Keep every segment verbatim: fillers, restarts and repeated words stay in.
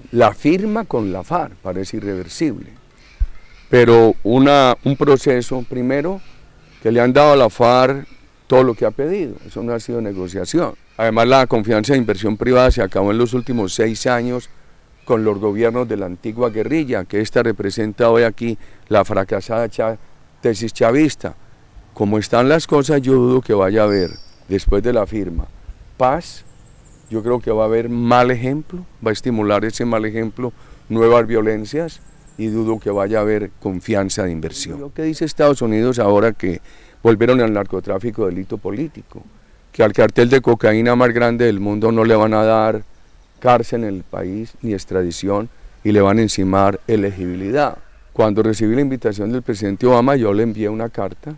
La firma con la FARC parece irreversible, pero una, un proceso, primero, que le han dado a la FARC todo lo que ha pedido, eso no ha sido negociación. Además, la confianza de inversión privada se acabó en los últimos seis años con los gobiernos de la antigua guerrilla, que esta representa hoy aquí la fracasada cha, tesis chavista. Como están las cosas, yo dudo que vaya a haber, después de la firma, paz. Yo creo que va a haber mal ejemplo, va a estimular ese mal ejemplo, nuevas violencias, y dudo que vaya a haber confianza de inversión. Lo que dice Estados Unidos ahora que volvieron al narcotráfico delito político, que al cartel de cocaína más grande del mundo no le van a dar cárcel en el país ni extradición y le van a encimar elegibilidad. Cuando recibí la invitación del presidente Obama, yo le envié una carta,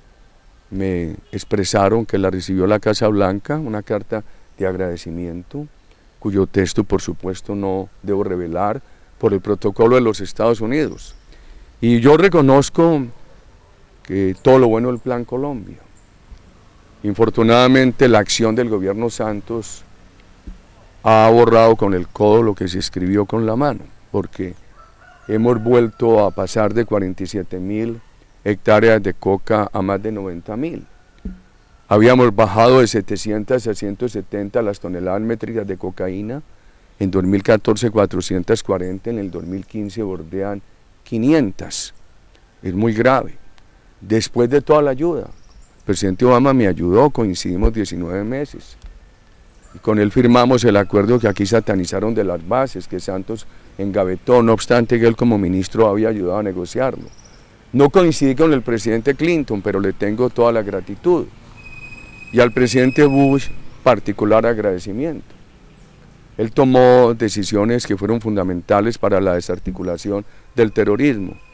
me expresaron que la recibió la Casa Blanca, una carta de agradecimiento, cuyo texto por supuesto no debo revelar por el protocolo de los Estados Unidos. Y yo reconozco que todo lo bueno del Plan Colombia. Infortunadamente la acción del gobierno Santos ha borrado con el codo lo que se escribió con la mano, porque hemos vuelto a pasar de cuarenta y siete mil hectáreas de coca a más de noventa mil. Habíamos bajado de setecientas a ciento setenta las toneladas métricas de cocaína, en dos mil catorce cuatrocientas cuarenta, en el dos mil quince bordean quinientas, es muy grave. Después de toda la ayuda, el presidente Obama me ayudó, coincidimos diecinueve meses, y con él firmamos el acuerdo que aquí satanizaron de las bases, que Santos engavetó, no obstante que él como ministro había ayudado a negociarlo. No coincidí con el presidente Clinton, pero le tengo toda la gratitud. Y al presidente Bush, particular agradecimiento. Él tomó decisiones que fueron fundamentales para la desarticulación del terrorismo.